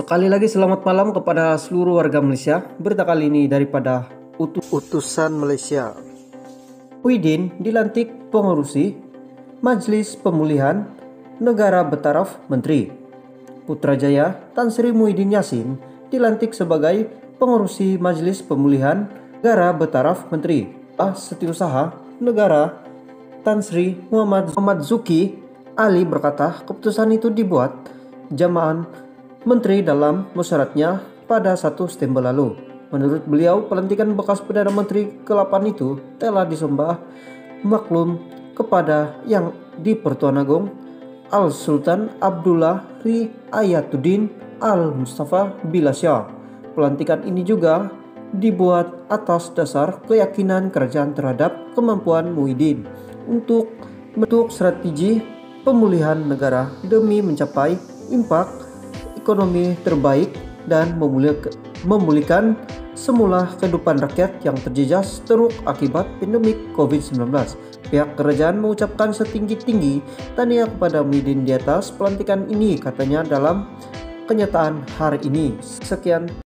Sekali lagi selamat malam kepada seluruh warga Malaysia. Berita kali ini daripada utusan Malaysia. Muhyiddin dilantik pengurusi Majelis Pemulihan Negara bertaraf Menteri. Putrajaya Tan Sri Muhyiddin Yassin dilantik sebagai pengurusi Majelis Pemulihan Negara bertaraf Menteri. Setiausaha Negara Tan Sri Muhammad Zuki Ali berkata keputusan itu dibuat jamaan Menteri dalam musyawarahnya pada 1 September lalu. Menurut beliau, pelantikan bekas Perdana Menteri ke-8 itu telah disembah maklum kepada Yang di-Pertuan Agong Al-Sultan Abdullah Riayatuddin Al-Mustafa Billah Shah. Pelantikan ini juga dibuat atas dasar keyakinan kerajaan terhadap kemampuan Muhyiddin untuk strategi pemulihan negara demi mencapai impak ekonomi terbaik dan memulihkan semula kehidupan rakyat yang terjejas teruk akibat pandemik COVID-19. Pihak kerajaan mengucapkan setinggi-tinggi tahniah kepada Muhyiddin di atas pelantikan ini, katanya dalam kenyataan hari ini. Sekian.